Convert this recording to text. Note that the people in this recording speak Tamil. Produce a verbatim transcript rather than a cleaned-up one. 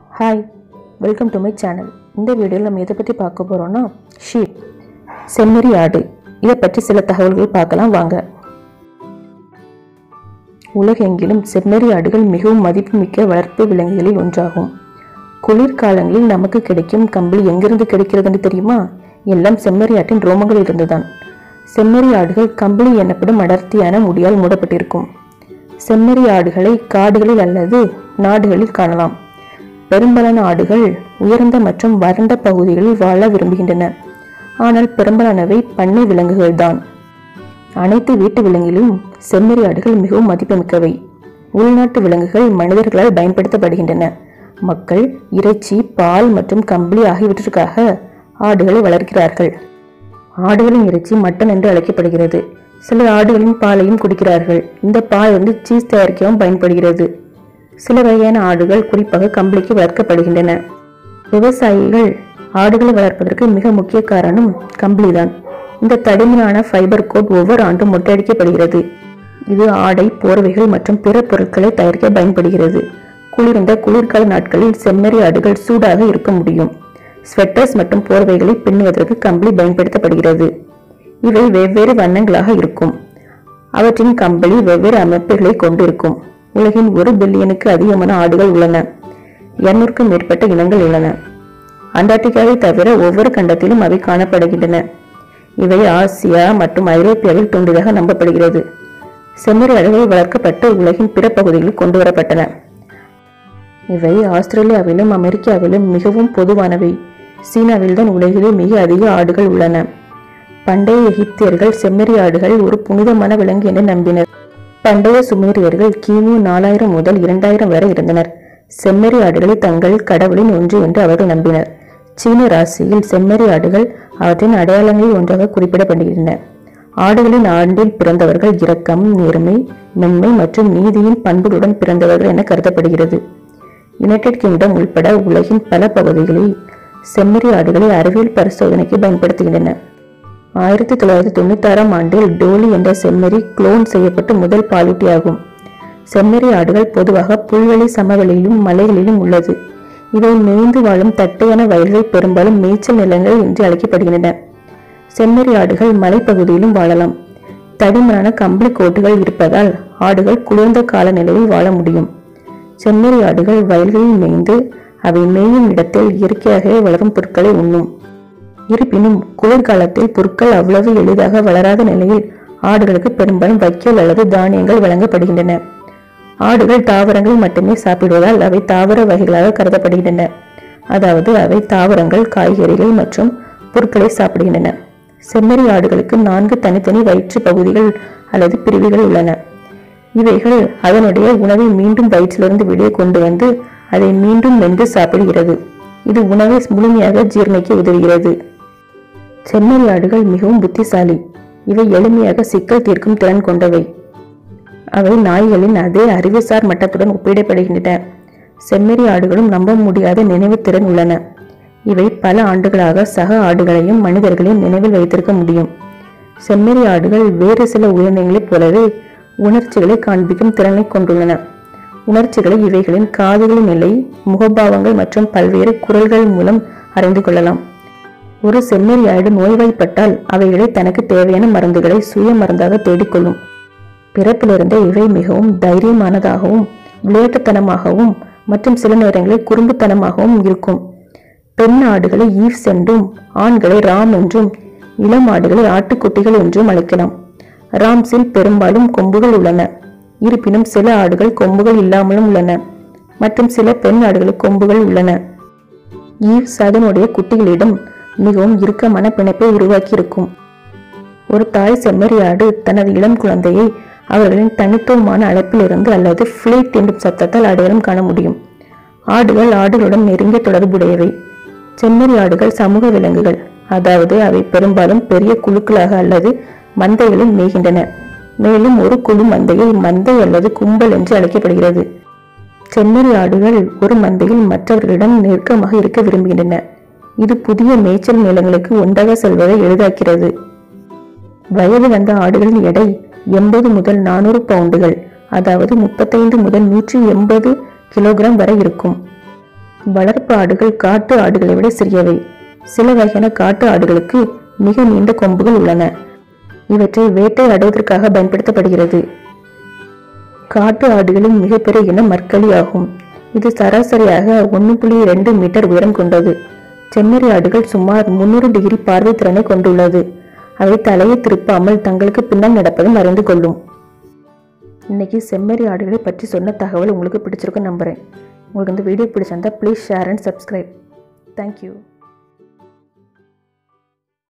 Hi, welcome to my channel. இந்த வீடியோவில் நம்ம எதை பற்றி பார்க்க போகிறோம்னா ஷீப், செம்மறி ஆடு. இதை பற்றி சில தகவல்கள் பார்க்கலாம் வாங்க. உலகெங்கிலும் செம்மறி ஆடுகள் மிகவும் மதிப்புமிக்க வளர்ப்பு விலங்குகளில் ஒன்றாகும். குளிர்காலங்களில் நமக்கு கிடைக்கும் கம்பளி எங்கிருந்து கிடைக்கிறதுன்னு தெரியுமா? எல்லாம் செம்மறி ஆட்டின் ரோமங்களில் இருந்துதான். செம்மறி ஆடுகள் கம்பளி எனப்படும் அடர்த்தியான முடியால் மூடப்பட்டிருக்கும். செம்மறி ஆடுகளை காடுகளில் அல்லது நாடுகளில் காணலாம். பெரும்பாலான ஆடுகள் உயர்ந்த மற்றும் வறண்ட பகுதிகளில் வாழ விரும்புகின்றன. ஆனால் பெரும்பாலானவை பண்ணை விலங்குகள் தான். அனைத்து வீட்டு விலங்கிலும் செம்மறி ஆடுகள் மிகவும் மதிப்புமிக்கவை. உள்நாட்டு விலங்குகள் மனிதர்களால் பயன்படுத்தப்படுகின்றன. மக்கள் இறைச்சி, பால் மற்றும் கம்பளி ஆகியவற்றிற்காக ஆடுகளை வளர்க்கிறார்கள். ஆடுகளின் இறைச்சி மட்டன் என்று அழைக்கப்படுகிறது. சிலர் ஆடுகளின் பாலையும் குடிக்கிறார்கள். இந்த பால் வந்து சீஸ் தயாரிக்கவும் பயன்படுகிறது. சில வகையான ஆடுகள் குறிப்பாக கம்பளிக்கு வளர்க்கப்படுகின்றன. விவசாயிகள் ஆடுகளை வளர்ப்பதற்கு மிக முக்கிய காரணம் கம்பளிதான். இந்த தடிமனான ஃபைபர் கோட் ஒவ்வொரு ஆண்டும் மொட்டையடிக்கப்படுகிறது. இது ஆடை, போர்வைகள் மற்றும் பிற பொருட்களை தயாரிக்க பயன்படுகிறது. குளிர்ந்த குளிர்கால நாட்களில் செம்மறி ஆடுகள் சூடாக இருக்க முடியும். ஸ்வெட்டர்ஸ் மற்றும் போர்வைகளை பின்னுவதற்கு கம்பளி பயன்படுத்தப்படுகிறது. இவை வெவ்வேறு வண்ணங்களாக இருக்கும். அவற்றின் கம்பளி வெவ்வேறு அமைப்புகளை கொண்டிருக்கும். உலகின் ஒரு பில்லியனுக்கு அதிகமான ஆடுகள் உள்ளன. இருநூறுக்கும் மேற்பட்ட இனங்கள் உள்ளன. அண்டார்டிகாவை தவிர ஒவ்வொரு கண்டத்திலும் அவை காணப்படுகின்றன. இவை ஆசியா மற்றும் ஐரோப்பியாவில் தோன்றியதாக நம்பப்படுகிறது. செம்மறி ஆடுகள் வளர்க்கப்பட்டு உலகின் பிற பகுதிகளில் கொண்டு வரப்பட்டன. இவை ஆஸ்திரேலியாவிலும் அமெரிக்காவிலும் மிகவும் பொதுவானவை. சீனாவில்தான் உலகிலே மிக அதிக ஆடுகள் உள்ளன. பண்டைய எகிப்தியர்கள் செம்மறி ஆடுகள் ஒரு புனிதமான விலங்கு என்று நம்பினர். பண்டைய சுமேரியர்கள் கிமு நாலாயிரம் முதல் இரண்டாயிரம் வரை இருந்தனர். செம்மறி ஆடுகளை தங்கள் கடவுளின் ஒன்று என்று அவர்கள் நம்பினர். சீன ராசியில் செம்மறி ஆடுகள் அவற்றின் அடையாளங்களில் ஒன்றாக குறிப்பிடப்படுகின்றன. ஆடுகளின் ஆண்டில் பிறந்தவர்கள் இரக்கம், நேர்மை, மென்மை மற்றும் நீதியின் பண்புகளுடன் பிறந்தவர்கள் என கருதப்படுகிறது. யுனைடெட் கிங்டம் உள்பட உலகின் பல பகுதிகளில் செம்மறி ஆடுகளை அறிவியல் பரிசோதனைக்கு பயன்படுத்துகின்றன. ஆயிரத்தி தொள்ளாயிரத்தி தொண்ணூத்தி ஆறாம் ஆண்டில் டோலி என்ற செம்மறி குளோன் செய்யப்பட்டு முதல் பாலூட்டியாகும். செம்மறி ஆடுகள் பொதுவாக புல்வெளி, சமவெளியிலும் மலைகளிலும் உள்ளது. இவை மேய்ந்து வாழும் தட்டையான வயல்கள் பெரும்பாலும் மேய்ச்சல் நிலங்கள் என்று அழைக்கப்படுகின்றன. செம்மறி ஆடுகள் மலைப்பகுதியிலும் வாழலாம். தடிமனான கம்பளி கோட்டுகள் இருப்பதால் ஆடுகள் குளிர்ந்த காலநிலையில் வாழ முடியும். செம்மறி ஆடுகள் வயல்களில் மேய்ந்து அவை மேயும் இடத்தில் இயற்கையாகவே வளரும் புற்களை உண்ணும். இருப்பினும் குளிர்காலத்தில் புற்கள் அவ்வளவு எளிதாக வளராத நிலையில் ஆடுகளுக்கு பெரும்பாலும் வைக்கோல் அல்லது தானியங்கள் வழங்கப்படுகின்றன. ஆடுகள் தாவரங்கள் மட்டுமே சாப்பிடுவதால் அவை தாவர வகைகளாக கருதப்படுகின்றன. அதாவது அவை தாவரங்கள், காய்கறிகள் மற்றும் புற்களை சாப்பிடுகின்றன. செம்மறி ஆடுகளுக்கு நான்கு தனித்தனி வயிற்று பகுதிகள் அல்லது பிரிவுகள் உள்ளன. இவைகள் அதனுடைய உணவை மீண்டும் வயிற்றிலிருந்து வெளியே கொண்டு வந்து அதை மீண்டும் மென்று சாப்பிடுகிறது. இது உணவை முழுமையாக ஜீரணிக்க உதவுகிறது. செம்மறி ஆடுகள் மிகவும் புத்திசாலி. இவை எளிமையாக சிக்கல் தீர்க்கும் திறன் கொண்டவை. அவை நாய்களின் அதே அறிவுசார் மட்டத்துடன் ஒப்பிடப்படுகின்றன. செம்மறி ஆடுகளும் நம்ப முடியாத நினைவு திறன் உள்ளன. இவை பல ஆண்டுகளாக சக ஆடுகளையும் மனிதர்களையும் நினைவில் வைத்திருக்க முடியும். செம்மறி ஆடுகள் வேறு சில உயிரினங்களைப் போலவே உணர்ச்சிகளை காண்பிக்கும் திறனை கொண்டுள்ளன. உணர்ச்சிகளை இவைகளின் காதுகளின் நிலை, முகபாவங்கள் மற்றும் பல்வேறு குரல்கள் மூலம் அறிந்து கொள்ளலாம். ஒரு செம்மறி ஆடு நோய்வாய்ப்பட்டால் அவைகளை தனக்கு தேவையான மருந்துகளை சுய மருந்தாக தேடிக்கொள்ளும். பிறப்பிலிருந்தே இவை மிகவும் தைரியமானதாகவும் விளையாட்டுத்தனமாகவும் மற்றும் சில நேரங்களில் குறும்புத்தனமாகவும் இருக்கும். பெண் ஆடுகளை ஈவ்ஸ் என்றும் ஆண்களை ராம் என்றும் இளம் ஆடுகளை ஆட்டுக்குட்டிகள் என்றும் அழைக்கலாம். ராம்ஸில் பெரும்பாலும் கொம்புகள் உள்ளன. இருப்பினும் சில ஆடுகள் கொம்புகள் இல்லாமலும் உள்ளன மற்றும் சில பெண் ஆடுகளுக்கு கொம்புகள் உள்ளன. ஈவ்ஸ் அதனுடைய குட்டிகளிடம் மிகவும் இறுக்கமான பிணைப்பை உருவாக்கி இருக்கும். ஒரு தாய் செம்மறி ஆடு தனது இளம் குழந்தையை அவர்களின் தனித்துவமான அழைப்பில் இருந்து அல்லது ஃபிளீட் என்னும் சத்தத்தால் அடையாளம் காண முடியும். ஆடுகள் ஆடுகளுடன் நெருங்கிய தொடர்புடையவை. செம்மறி ஆடுகள் சமூக விலங்குகள், அதாவது அவை பெரும்பாலும் பெரிய குழுக்களாக அல்லது மந்தைகளில் மேய்கின்றன. மேலும் ஒரு குழு மந்தையில் மந்தை அல்லது கும்பல் என்று அழைக்கப்படுகிறது. செம்மறி ஆடுகள் ஒரு மந்தையில் மற்றவர்களிடம் நெருக்கமாக இருக்க விரும்புகின்றன. இது புதிய மேய்ச்சல் நிலங்களுக்கு ஒன்றாக செல்வதை எளிதாக்கிறது. வயது வந்த ஆடுகளின் எடை எண்பது முதல் நானூறு பவுண்டுகள், அதாவது முப்பத்தைந்து முதல் நூற்றி எண்பது கிலோகிராம் வரை இருக்கும். வளர்ப்பு ஆடுகள் காட்டு ஆடுகளை விட சிறியவை. சில வகையான காட்டு ஆடுகளுக்கு மிக நீண்ட கொம்புகள் உள்ளன. இவற்றை வேட்டையாடுவதற்காக பயன்படுத்தப்படுகிறது. காட்டு ஆடுகளின் மிகப்பெரிய இனம் மர்கலி ஆகும். இது சராசரியாக ஒன்று புள்ளி இரண்டு மீட்டர் உயரம் கொண்டது. செம்மறி ஆடுகள் சுமார் முன்னூறு டிகிரி பார்வை திறனை கொண்டுள்ளது. அவை தலையை திருப்பாமல் தங்களுக்கு பின்னால் நடப்பதும் அறிந்து கொள்ளும். இன்னைக்கு செம்மறி ஆடுகளை பற்றி சொன்ன தகவல் உங்களுக்கு பிடிச்சிருக்கும் நம்புறேன். உங்களுக்கு இந்த வீடியோ பிடிச்சிருந்தா please share and subscribe. Thank you.